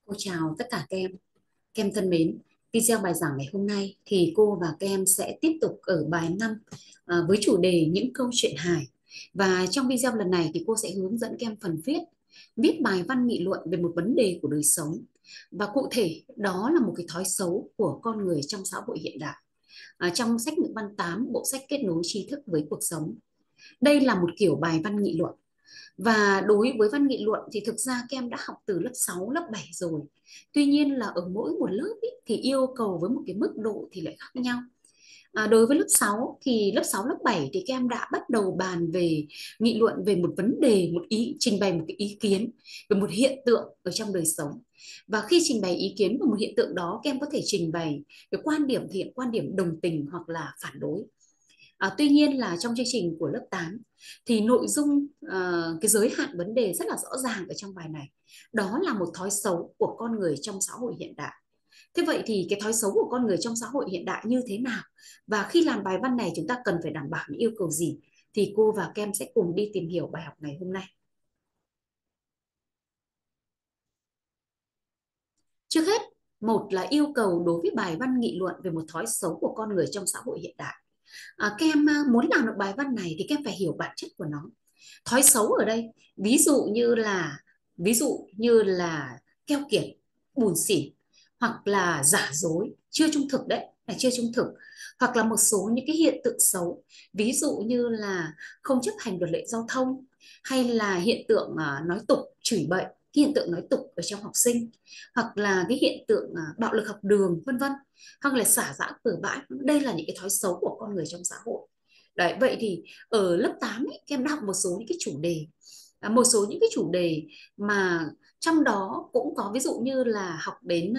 Cô chào tất cả các em thân mến. Video bài giảng ngày hôm nay thì cô và các em sẽ tiếp tục ở bài 5 với chủ đề những câu chuyện hài. Và trong video lần này thì cô sẽ hướng dẫn các em phần viết bài văn nghị luận về một vấn đề của đời sống. Và cụ thể đó là một cái thói xấu của con người trong xã hội hiện đại. Trong sách ngữ văn 8, bộ sách kết nối tri thức với cuộc sống. Đây là một kiểu bài văn nghị luận. Và đối với văn nghị luận thì thực ra các em đã học từ lớp 6, lớp 7 rồi. Tuy nhiên là ở mỗi một lớp ý, thì yêu cầu với một cái mức độ thì lại khác nhau. Đối với lớp 6 thì lớp 6 lớp 7 thì các em đã bắt đầu bàn về nghị luận về một vấn đề, trình bày một cái ý kiến về một hiện tượng ở trong đời sống. Và khi trình bày ý kiến về một hiện tượng đó, các em có thể trình bày cái quan điểm thể hiện quan điểm đồng tình hoặc là phản đối. Tuy nhiên là trong chương trình của lớp 8 thì nội dung cái giới hạn vấn đề rất là rõ ràng ở trong bài này. Đó là một thói xấu của con người trong xã hội hiện đại. Thế vậy thì cái thói xấu của con người trong xã hội hiện đại như thế nào? Và khi làm bài văn này chúng ta cần phải đảm bảo những yêu cầu gì? Thì cô và các em sẽ cùng đi tìm hiểu bài học ngày hôm nay. Trước hết, một là yêu cầu đối với bài văn nghị luận về một thói xấu của con người trong xã hội hiện đại. Các em muốn làm được bài văn này thì các em phải hiểu bản chất của nó. Thói xấu ở đây ví dụ như là keo kiệt, bủn xỉn, hoặc là giả dối, chưa trung thực, đấy là chưa trung thực, hoặc là một số những cái hiện tượng xấu, ví dụ như là không chấp hành luật lệ giao thông, hay là hiện tượng nói tục, chửi bậy, cái hiện tượng nói tục ở trong học sinh, hoặc là cái hiện tượng bạo lực học đường, vân vân, hoặc là xả rãng bừa bãi. Đây là những cái thói xấu của con người trong xã hội. Đấy, vậy thì ở lớp 8 ấy, các em đã học một số những cái chủ đề, một số những cái chủ đề mà trong đó cũng có ví dụ như là học đến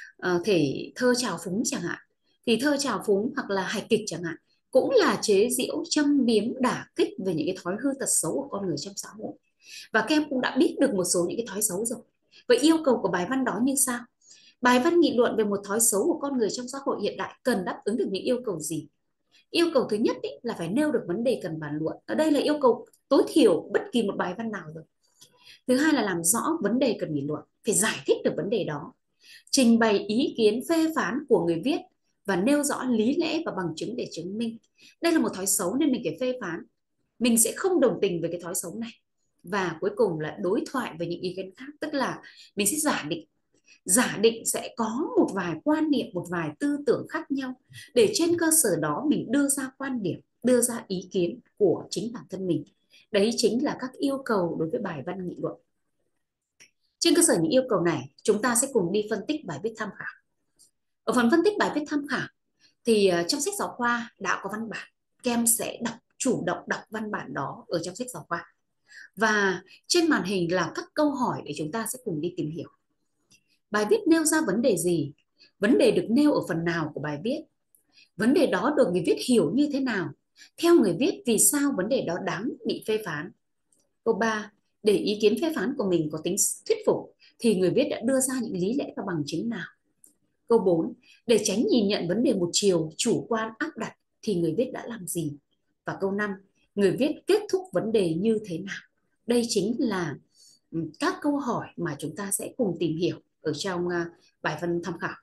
thể thơ chào phúng chẳng hạn, thì thơ chào phúng hoặc là hài kịch chẳng hạn, cũng là chế giễu, châm biếm, đả kích về những cái thói hư tật xấu của con người trong xã hội. Và các em cũng đã biết được một số những cái thói xấu rồi. Vậy yêu cầu của bài văn đó như sao? Bài văn nghị luận về một thói xấu của con người trong xã hội hiện đại cần đáp ứng được những yêu cầu gì? Yêu cầu thứ nhất ý, là phải nêu được vấn đề cần bàn luận. Ở đây là yêu cầu tối thiểu bất kỳ một bài văn nào rồi. Thứ hai là làm rõ vấn đề cần nghị luận, phải giải thích được vấn đề đó, trình bày ý kiến phê phán của người viết và nêu rõ lý lẽ và bằng chứng để chứng minh. Đây là một thói xấu nên mình phải phê phán. Mình sẽ không đồng tình với cái thói xấu này. Và cuối cùng là đối thoại với những ý kiến khác, tức là mình sẽ giả định sẽ có một vài quan niệm, một vài tư tưởng khác nhau, để trên cơ sở đó mình đưa ra quan điểm, đưa ra ý kiến của chính bản thân mình. Đấy chính là các yêu cầu đối với bài văn nghị luận. Trên cơ sở những yêu cầu này, chúng ta sẽ cùng đi phân tích bài viết tham khảo. Ở phần phân tích bài viết tham khảo thì trong sách giáo khoa đã có văn bản, các em sẽ chủ động đọc văn bản đó ở trong sách giáo khoa. Và trên màn hình là các câu hỏi để chúng ta sẽ cùng đi tìm hiểu. Bài viết nêu ra vấn đề gì? Vấn đề được nêu ở phần nào của bài viết? Vấn đề đó được người viết hiểu như thế nào? Theo người viết, vì sao vấn đề đó đáng bị phê phán? Câu 3. Để ý kiến phê phán của mình có tính thuyết phục thì người viết đã đưa ra những lý lẽ và bằng chứng nào? Câu 4. Để tránh nhìn nhận vấn đề một chiều, chủ quan áp đặt thì người viết đã làm gì? Và câu 5. Người viết kết thúc vấn đề như thế nào? Đây chính là các câu hỏi mà chúng ta sẽ cùng tìm hiểu ở trong bài văn tham khảo.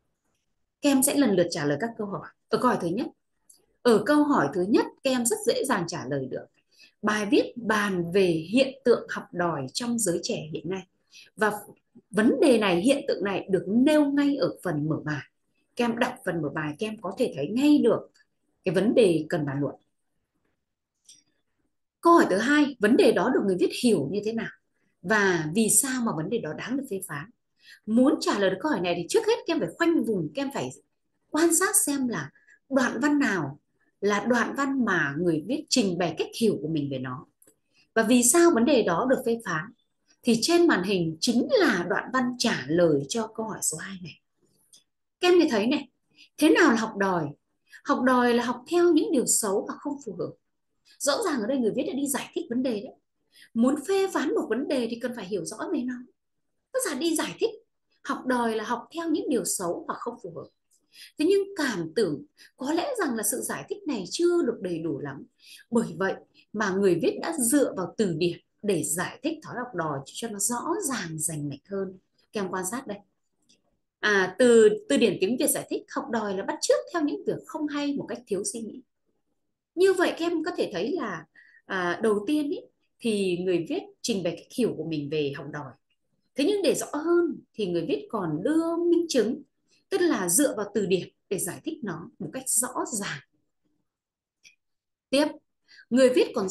Các em sẽ lần lượt trả lời các câu hỏi. Ở câu hỏi thứ nhất, các em rất dễ dàng trả lời được. Bài viết bàn về hiện tượng học đòi trong giới trẻ hiện nay. Và vấn đề này, hiện tượng này được nêu ngay ở phần mở bài. Các em đọc phần mở bài, các em có thể thấy ngay được cái vấn đề cần bàn luận. Câu hỏi thứ hai, vấn đề đó được người viết hiểu như thế nào? Và vì sao mà vấn đề đó đáng được phê phán? Muốn trả lời được câu hỏi này thì trước hết các em phải khoanh vùng, các em phải quan sát xem là đoạn văn nào là đoạn văn mà người viết trình bày cách hiểu của mình về nó. Và vì sao vấn đề đó được phê phán? Thì trên màn hình chính là đoạn văn trả lời cho câu hỏi số 2 này. Các em thấy này, thế nào là học đòi? Học đòi là học theo những điều xấu và không phù hợp. Rõ ràng ở đây người viết đã đi giải thích vấn đề đấy. Muốn phê phán một vấn đề thì cần phải hiểu rõ về nó. Tức là đi giải thích. Học đòi là học theo những điều xấu và không phù hợp. Thế nhưng cảm tưởng có lẽ rằng là sự giải thích này chưa được đầy đủ lắm. Bởi vậy mà người viết đã dựa vào từ điển để giải thích thói học đòi cho nó rõ ràng rành mạch hơn. Kem quan sát đây. Từ từ điển tiếng Việt giải thích học đòi là bắt chước theo những việc không hay một cách thiếu suy nghĩ. Như vậy các em có thể thấy là đầu tiên ý, thì người viết trình bày cách hiểu của mình về học đòi. Thế nhưng để rõ hơn thì người viết còn đưa minh chứng, tức là dựa vào từ điển để giải thích nó một cách rõ ràng. Tiếp, người viết còn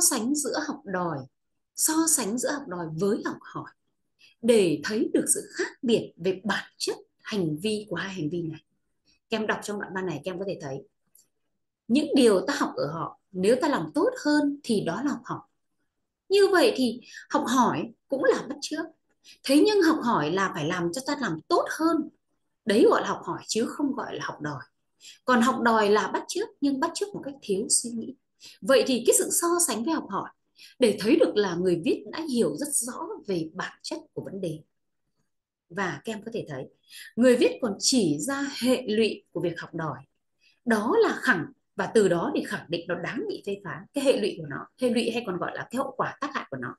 so sánh giữa học đòi với học hỏi để thấy được sự khác biệt về bản chất hành vi của hai hành vi này. Các em đọc trong đoạn văn này các em có thể thấy những điều ta học ở họ, nếu ta làm tốt hơn thì đó là học hỏi. Như vậy thì học hỏi cũng là bắt chước. Thế nhưng học hỏi là phải làm cho ta làm tốt hơn. Đấy gọi là học hỏi chứ không gọi là học đòi. Còn học đòi là bắt chước nhưng bắt chước một cách thiếu suy nghĩ. Vậy thì cái sự so sánh với học hỏi để thấy được là người viết đã hiểu rất rõ về bản chất của vấn đề. Và các em có thể thấy người viết còn chỉ ra hệ lụy của việc học đòi. Đó là và từ đó để khẳng định nó đáng bị phê phán. Cái hệ lụy của nó, hệ lụy hay còn gọi là cái hậu quả tác hại của nó.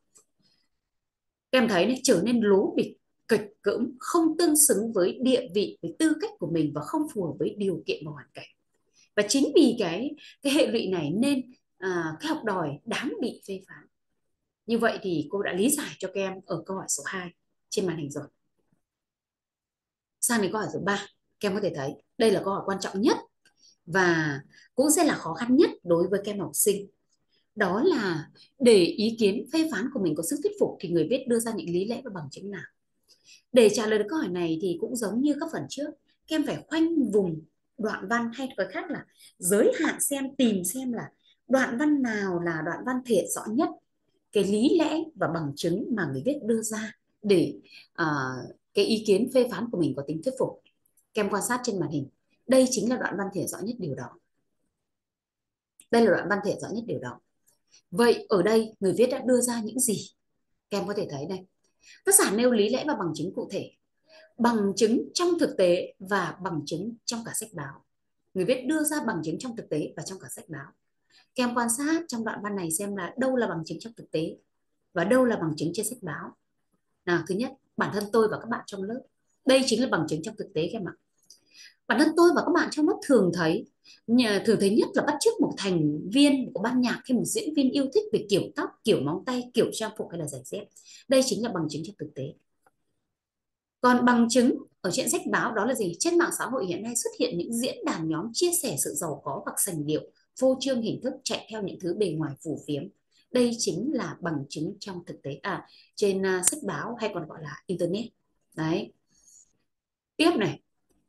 Các em thấy này, trở nên lố bịch, kịch cỡm, không tương xứng với địa vị, với tư cách của mình và không phù hợp với điều kiện và hoàn cảnh. Và chính vì cái hệ lụy này nên cái học đòi đáng bị phê phán. Như vậy thì cô đã lý giải cho các em ở câu hỏi số 2 trên màn hình rồi. Sang đến câu hỏi số 3, các em có thể thấy đây là câu hỏi quan trọng nhất và cũng sẽ là khó khăn nhất đối với các em học sinh. Đó là để ý kiến phê phán của mình có sức thuyết phục thì người viết đưa ra những lý lẽ và bằng chứng nào. Để trả lời được câu hỏi này thì cũng giống như các phần trước, các em phải khoanh vùng đoạn văn, hay nói khác là giới hạn tìm xem là đoạn văn nào là đoạn văn thể hiện rõ nhất cái lý lẽ và bằng chứng mà người viết đưa ra để cái ý kiến phê phán của mình có tính thuyết phục. Các em quan sát trên màn hình, đây chính là đoạn văn thể rõ nhất điều đó. Đây là đoạn văn thể rõ nhất điều đó. Vậy ở đây người viết đã đưa ra những gì? Các em có thể thấy đây. Tác giả nêu lý lẽ và bằng chứng cụ thể, bằng chứng trong thực tế và bằng chứng trong cả sách báo. Người viết đưa ra bằng chứng trong thực tế và trong cả sách báo. Các em quan sát trong đoạn văn này xem là đâu là bằng chứng trong thực tế và đâu là bằng chứng trên sách báo. Nào, thứ nhất, bản thân tôi và các bạn trong lớp. Đây chính là bằng chứng trong thực tế các em ạ. Bản thân tôi và các bạn trong lớp thường thấy nhất là bắt chước một thành viên của ban nhạc hay một diễn viên yêu thích về kiểu tóc, kiểu móng tay, kiểu trang phục hay là giày dép. Đây chính là bằng chứng trong thực tế. Còn bằng chứng ở trên sách báo đó là gì? Trên mạng xã hội hiện nay xuất hiện những diễn đàn nhóm chia sẻ sự giàu có hoặc sành điệu, phô trương hình thức, chạy theo những thứ bề ngoài phù phiếm. Đây chính là bằng chứng trong thực tế trên sách báo hay còn gọi là internet. Đấy. Tiếp này.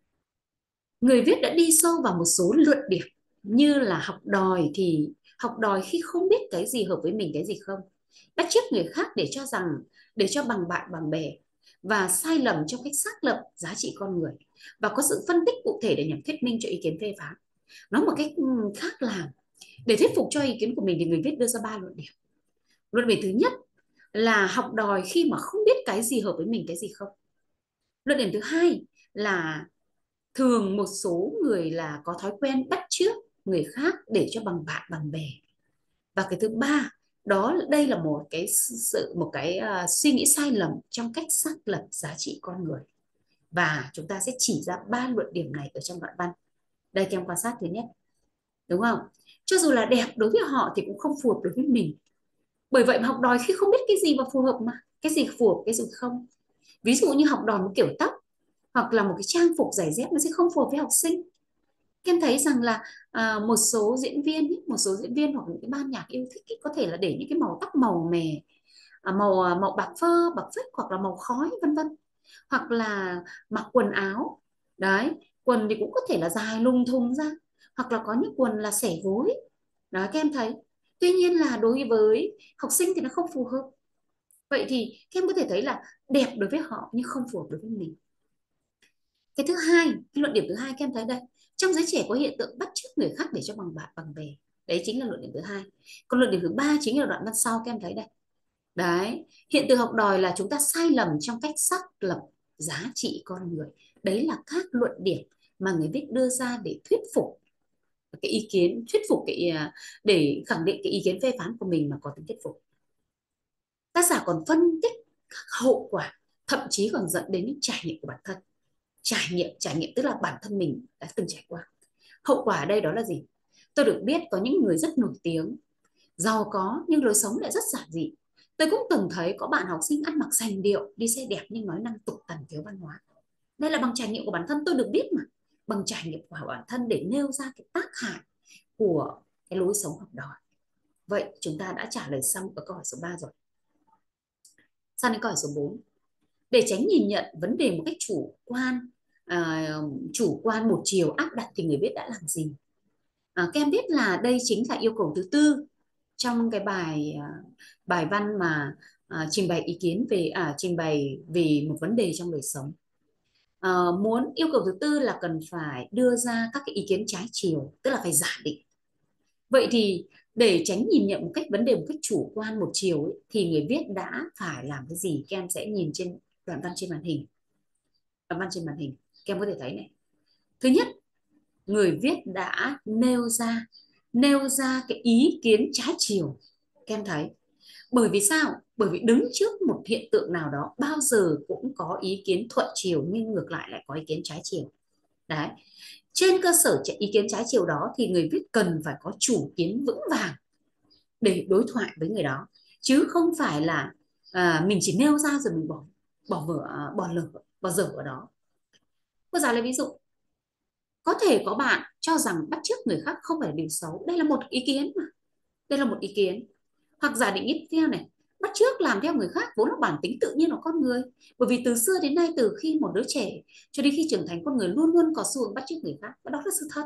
Người viết đã đi sâu vào một số luận điểm như là học đòi khi không biết cái gì hợp với mình cái gì không, bắt chước người khác để cho bằng bạn bằng bè, và sai lầm trong cách xác lập giá trị con người, và có sự phân tích cụ thể để nhằm thuyết minh cho ý kiến phê phán. Nói một cách khác là để thuyết phục cho ý kiến của mình thì người viết đưa ra 3 luận điểm. Luận điểm thứ nhất là học đòi khi mà không biết cái gì hợp với mình cái gì không. Luận điểm thứ hai là thường một số người là có thói quen bắt chước người khác để cho bằng bạn bằng bè. Và cái thứ ba, đây là một cái suy nghĩ sai lầm trong cách xác lập giá trị con người. Và chúng ta sẽ chỉ ra 3 luận điểm này ở trong đoạn văn. Đây các em quan sát thứ nhất. Đúng không? Cho dù là đẹp đối với họ thì cũng không phù hợp đối với mình. Bởi vậy mà học đòi khi không biết cái gì mà phù hợp mà, cái gì phù hợp, cái gì không. Ví dụ như học đòi một kiểu tóc hoặc là một cái trang phục giày dép nó sẽ không phù hợp với học sinh. Các em thấy rằng là một số diễn viên hoặc những cái ban nhạc yêu thích có thể là để những cái màu tóc màu mè, màu bạc phơ, bạc phách hoặc là màu khói vân vân, hoặc là mặc quần áo đấy, quần thì cũng có thể là dài lùng thùng ra, hoặc là có những quần là xẻ gối đó, các em thấy. Tuy nhiên là đối với học sinh thì nó không phù hợp. Vậy thì các em có thể thấy là đẹp đối với họ nhưng không phù hợp đối với mình. Cái thứ hai, cái luận điểm thứ hai các em thấy đây, trong giới trẻ có hiện tượng bắt chước người khác để cho bằng bạn bằng bè. Đấy chính là luận điểm thứ hai. Còn luận điểm thứ ba chính là đoạn văn sau các em thấy đây. Đấy, hiện tượng học đòi là chúng ta sai lầm trong cách xác lập giá trị con người. Đấy là các luận điểm mà người viết đưa ra để thuyết phục cái ý kiến, để khẳng định cái ý kiến phê phán của mình mà có tính thuyết phục. Tác giả còn phân tích các hậu quả thậm chí còn dẫn đến những trải nghiệm của bản thân. Trải nghiệm tức là bản thân mình đã từng trải qua. Hậu quả ở đây đó là gì? Tôi được biết có những người rất nổi tiếng, giàu có nhưng lối sống lại rất giản dị. Tôi cũng từng thấy có bạn học sinh ăn mặc sành điệu, đi xe đẹp nhưng nói năng tục tằn, thiếu văn hóa. Đây là bằng trải nghiệm của bản thân, tôi được biết mà. Bằng trải nghiệm của bản thân để nêu ra cái tác hại của cái lối sống học đòi. Vậy chúng ta đã trả lời xong ở câu hỏi số 3 rồi. Sang đến câu hỏi số 4. Để tránh nhìn nhận vấn đề một cách chủ quan một chiều áp đặt thì người viết đã làm gì? Các em biết là đây chính là yêu cầu thứ tư trong cái bài văn mà trình bày ý kiến về trình bày về một vấn đề trong đời sống. Muốn yêu cầu thứ tư là cần phải đưa ra các cái ý kiến trái chiều, tức là phải giả định. Vậy thì để tránh nhìn nhận vấn đề một cách chủ quan một chiều ấy, thì người viết đã phải làm cái gì? Các em sẽ nhìn trên đoạn văn trên màn hình. Đoạn văn trên màn hình, các em có thể thấy này. Thứ nhất, người viết đã nêu ra cái ý kiến trái chiều. Các em thấy, bởi vì sao? Bởi vì đứng trước một hiện tượng nào đó bao giờ cũng có ý kiến thuận chiều, nhưng ngược lại lại có ý kiến trái chiều. Đấy. Trên cơ sở ý kiến trái chiều đó thì người viết cần phải có chủ kiến vững vàng để đối thoại với người đó, chứ không phải là mình chỉ nêu ra rồi mình bỏ dở ở đó. Cô giáo lấy ví dụ, có thể có bạn cho rằng bắt chước người khác không phải là điều xấu, đây là một ý kiến mà, đây là một ý kiến. Hoặc giả định tiếp theo này, bắt chước làm theo người khác vốn là bản tính tự nhiên của con người, bởi vì từ xưa đến nay, từ khi một đứa trẻ cho đến khi trưởng thành, con người luôn luôn có xu hướng bắt chước người khác, và đó là sự thật.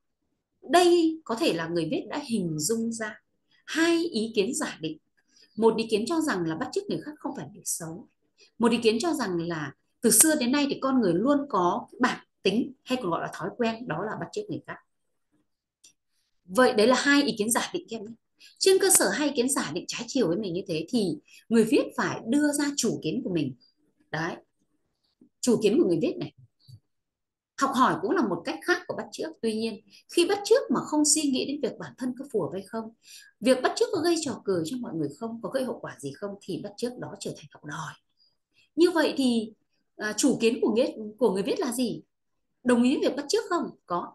Đây có thể là người viết đã hình dung ra hai ý kiến giả định. Một ý kiến cho rằng là bắt chước người khác không phải điều xấu, một ý kiến cho rằng là từ xưa đến nay thì con người luôn có bản tính hay còn gọi là thói quen, đó là bắt chước người khác. Vậy đấy là hai ý kiến giả định em. Trên cơ sở hai ý kiến giả định trái chiều với mình như thế thì người viết phải đưa ra chủ kiến của mình. Đấy, chủ kiến của người viết này. Học hỏi cũng là một cách khác của bắt chước. Tuy nhiên, khi bắt chước mà không suy nghĩ đến việc bản thân có phù hợp hay không, việc bắt chước có gây trò cười cho mọi người không, có gây hậu quả gì không, thì bắt chước đó trở thành học đòi. Như vậy thì chủ kiến của người viết là gì? Đồng ý việc bắt chước không? Có.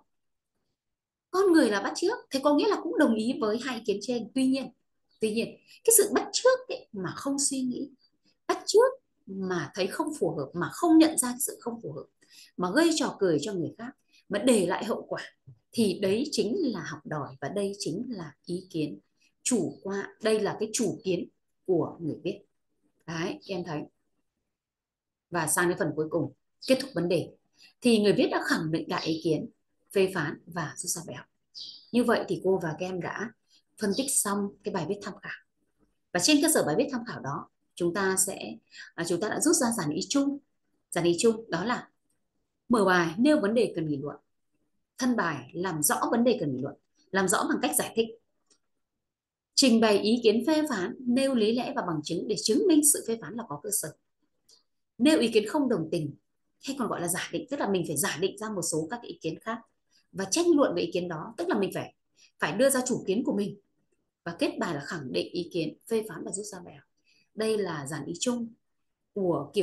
Con người là bắt chước, thế có nghĩa là cũng đồng ý với hai ý kiến trên. Tuy nhiên cái sự bắt chước ấy mà không suy nghĩ, bắt chước mà thấy không phù hợp, mà không nhận ra sự không phù hợp, mà gây trò cười cho người khác, mà để lại hậu quả, thì đấy chính là học đòi, và đây chính là ý kiến chủ quan. Đây là cái chủ kiến của người viết. Đấy, em thấy. Và sang đến phần cuối cùng, kết thúc vấn đề, thì người viết đã khẳng định lại ý kiến, phê phán và rút ra bài học. Như vậy thì cô và các em đã phân tích xong cái bài viết tham khảo. Và trên cơ sở bài viết tham khảo đó, chúng ta đã rút ra dàn ý chung. Dàn ý chung đó là mở bài nêu vấn đề cần nghị luận, thân bài làm rõ vấn đề cần nghị luận, làm rõ bằng cách giải thích, trình bày ý kiến phê phán, nêu lý lẽ và bằng chứng để chứng minh sự phê phán là có cơ sở, nêu ý kiến không đồng tình hay còn gọi là giả định, tức là mình phải giả định ra một số các ý kiến khác và tranh luận về ý kiến đó, tức là mình phải đưa ra chủ kiến của mình, và kết bài là khẳng định ý kiến, phê phán và rút ra bài học. Đây là dàn ý chung của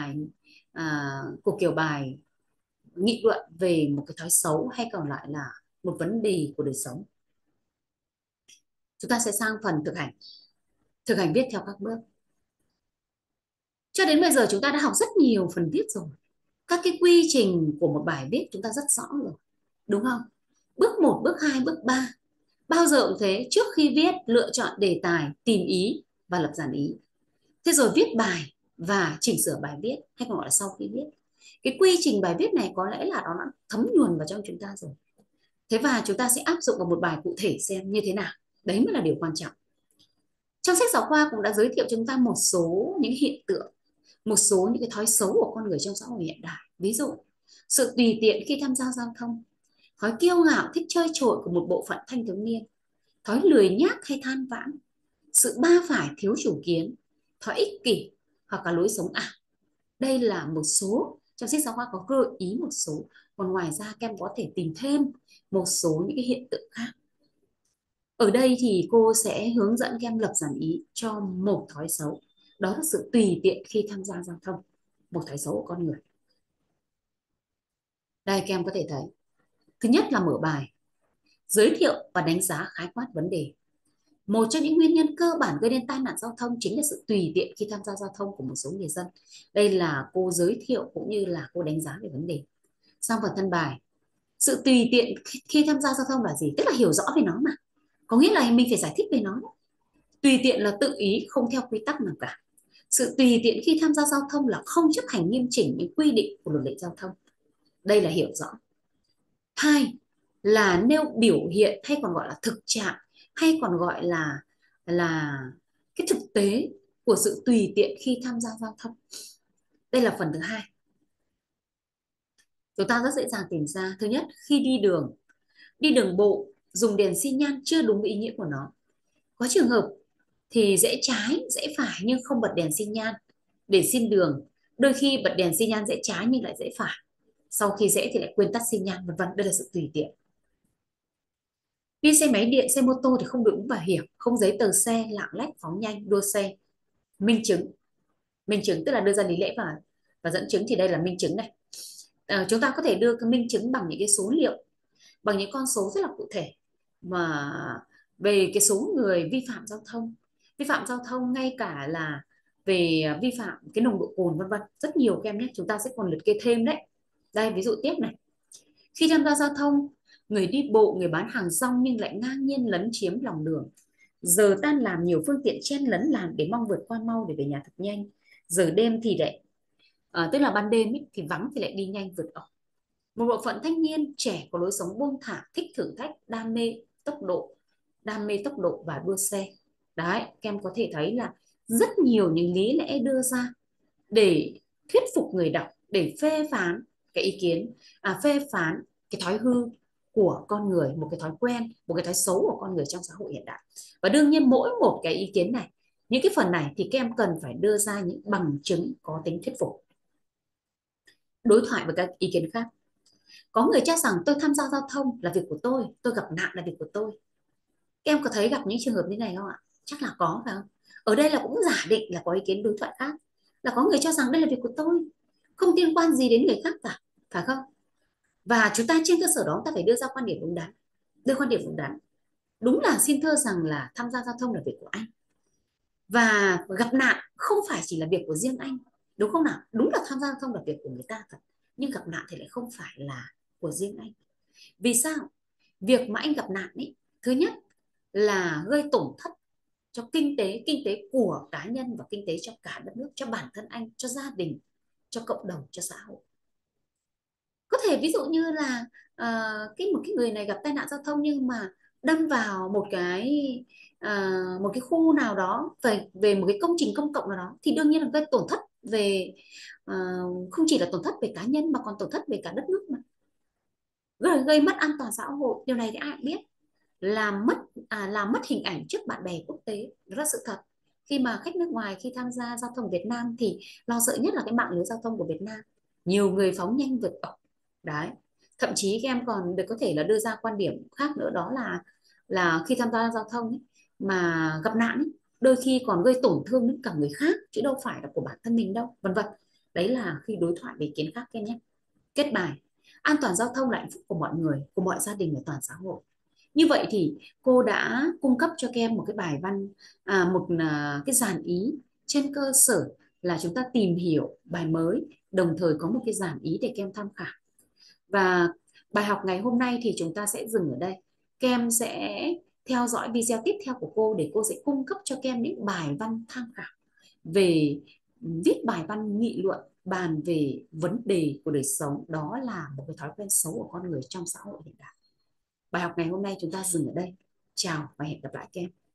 kiểu bài nghị luận về một cái thói xấu hay còn lại là một vấn đề của đời sống. Chúng ta sẽ sang phần thực hành viết theo các bước. Cho đến bây giờ chúng ta đã học rất nhiều phần viết rồi, các cái quy trình của một bài viết chúng ta rất rõ rồi, đúng không? Bước 1, bước 2, bước 3 bao giờ cũng thế. Trước khi viết, lựa chọn đề tài, tìm ý và lập dàn ý. Thế rồi viết bài và chỉnh sửa bài viết, hay còn gọi là sau khi viết. Cái quy trình bài viết này có lẽ là nó đã thấm nhuần vào trong chúng ta rồi. Thế và chúng ta sẽ áp dụng vào một bài cụ thể xem như thế nào. Đấy mới là điều quan trọng. Trong sách giáo khoa cũng đã giới thiệu cho chúng ta một số những hiện tượng, một số những cái thói xấu của con người trong xã hội hiện đại. Ví dụ, sự tùy tiện khi tham gia giao thông, thói kiêu ngạo thích chơi trội của một bộ phận thanh thiếu niên, thói lười nhác hay than vãn, sự ba phải thiếu chủ kiến, thói ích kỷ hoặc là lối sống ảo. Đây là một số trong sách giáo khoa có gợi ý một số, còn ngoài ra các em có thể tìm thêm một số những cái hiện tượng khác. Ở đây thì cô sẽ hướng dẫn các em lập dàn ý cho một thói xấu, đó là sự tùy tiện khi tham gia giao thông. một thói xấu của con người. Đây các em có thể thấy, thứ nhất là mở bài giới thiệu và đánh giá khái quát vấn đề. Một trong những nguyên nhân cơ bản gây nên tai nạn giao thông chính là sự tùy tiện khi tham gia giao thông của một số người dân. Đây là cô giới thiệu cũng như là cô đánh giá về vấn đề. Sang phần thân bài, sự tùy tiện khi tham gia giao thông là gì? Tức là hiểu rõ về nó mà. Có nghĩa là mình phải giải thích về nó. Tùy tiện là tự ý, không theo quy tắc nào cả. Sự tùy tiện khi tham gia giao thông là không chấp hành nghiêm chỉnh những quy định của luật lệ giao thông. Đây là hiểu rõ. Hai là nêu biểu hiện hay còn gọi là thực trạng, hay còn gọi là cái thực tế của sự tùy tiện khi tham gia giao thông. Đây là phần thứ hai. Chúng ta rất dễ dàng tìm ra. Thứ nhất, khi đi đường bộ dùng đèn xi nhan chưa đúng ý nghĩa của nó. Có trường hợp thì rẽ trái, rẽ phải nhưng không bật đèn xi nhan để xin đường. Đôi khi bật đèn xi nhan rẽ trái nhưng lại rẽ phải. Sau khi rẽ thì lại quên tắt xi nhan, vân vân. Đây là sự tùy tiện. Đi xe máy điện, xe mô tô thì không đội mũ bảo hiểm, không giấy tờ xe, lạng lách phóng nhanh, đua xe. Minh chứng. Minh chứng tức là đưa ra lý lẽ và dẫn chứng, thì đây là minh chứng này. Chúng ta có thể đưa cái minh chứng bằng những cái số liệu, bằng những con số rất là cụ thể mà về cái số người vi phạm giao thông. Vi phạm giao thông ngay cả là về vi phạm cái nồng độ cồn vân vân, rất nhiều các em nhé, chúng ta sẽ còn liệt kê thêm đấy. Đây ví dụ tiếp này. Khi tham gia giao thông, người đi bộ, người bán hàng rong nhưng lại ngang nhiên lấn chiếm lòng đường. Giờ tan làm nhiều phương tiện chen lấn làn để mong vượt qua mau để về nhà thật nhanh. Giờ đêm thì lại tức là ban đêm ý, thì vắng thì lại đi nhanh vượt ẩu. Một bộ phận thanh niên trẻ có lối sống buông thả, thích thử thách, đam mê tốc độ và đua xe. Đấy, các em có thể thấy là rất nhiều những lý lẽ đưa ra để thuyết phục người đọc, để phê phán cái ý kiến, phê phán cái thói hư của con người, một cái thói quen, một cái thói xấu của con người trong xã hội hiện đại. Và đương nhiên mỗi một cái ý kiến này, những cái phần này thì các em cần phải đưa ra những bằng chứng có tính thuyết phục. Đối thoại với các ý kiến khác. Có người cho rằng tôi tham gia giao thông là việc của tôi gặp nạn là việc của tôi. Các em có thấy gặp những trường hợp như này không ạ? Chắc là có phải không? Ở đây là cũng giả định là có ý kiến đối thoại khác, là có người cho rằng đây là việc của tôi, không liên quan gì đến người khác cả, phải không? Và chúng ta trên cơ sở đó ta phải đưa ra quan điểm đúng đắn, đưa quan điểm đúng đắn. Đúng là xin thưa rằng là tham gia giao thông là việc của anh, và gặp nạn không phải chỉ là việc của riêng anh, đúng không nào? Đúng là tham gia giao thông là việc của người ta thật, nhưng gặp nạn thì lại không phải là của riêng anh. Vì sao? Việc mà anh gặp nạn ấy, thứ nhất là gây tổn thất cho kinh tế của cá nhân và kinh tế cho cả đất nước, cho bản thân anh, cho gia đình, cho cộng đồng, cho xã hội. Có thể ví dụ như là một cái người này gặp tai nạn giao thông nhưng mà đâm vào một cái khu nào đó, về một cái công trình công cộng nào đó, thì đương nhiên là gây tổn thất về không chỉ là tổn thất về cá nhân mà còn tổn thất về cả đất nước mà, gây mất an toàn xã hội. Điều này thì ai cũng biết, làm mất hình ảnh trước bạn bè quốc tế, đó là sự thật. Khi mà khách nước ngoài khi tham gia giao thông Việt Nam thì lo sợ nhất là cái mạng lưới giao thông của Việt Nam, nhiều người phóng nhanh vượt ẩu. Đấy, thậm chí các em còn được có thể là đưa ra quan điểm khác nữa, đó là khi tham gia giao thông ấy, mà gặp nạn ấy, đôi khi còn gây tổn thương đến cả người khác chứ đâu phải là của bản thân mình đâu, vân vân. Đấy là khi đối thoại về ý kiến khác các em nhé. Kết bài: an toàn giao thông là hạnh phúc của mọi người, của mọi gia đình và toàn xã hội. Như vậy thì cô đã cung cấp cho các em một cái bài văn, cái dàn ý trên cơ sở là chúng ta tìm hiểu bài mới, đồng thời có một cái dàn ý để các em tham khảo. Và bài học ngày hôm nay thì chúng ta sẽ dừng ở đây. Các em sẽ theo dõi video tiếp theo của cô để cô sẽ cung cấp cho các em những bài văn tham khảo về viết bài văn nghị luận bàn về vấn đề của đời sống, đó là một cái thói quen xấu của con người trong xã hội hiện đại. Bài học ngày hôm nay chúng ta dừng ở đây. Chào và hẹn gặp lại các em.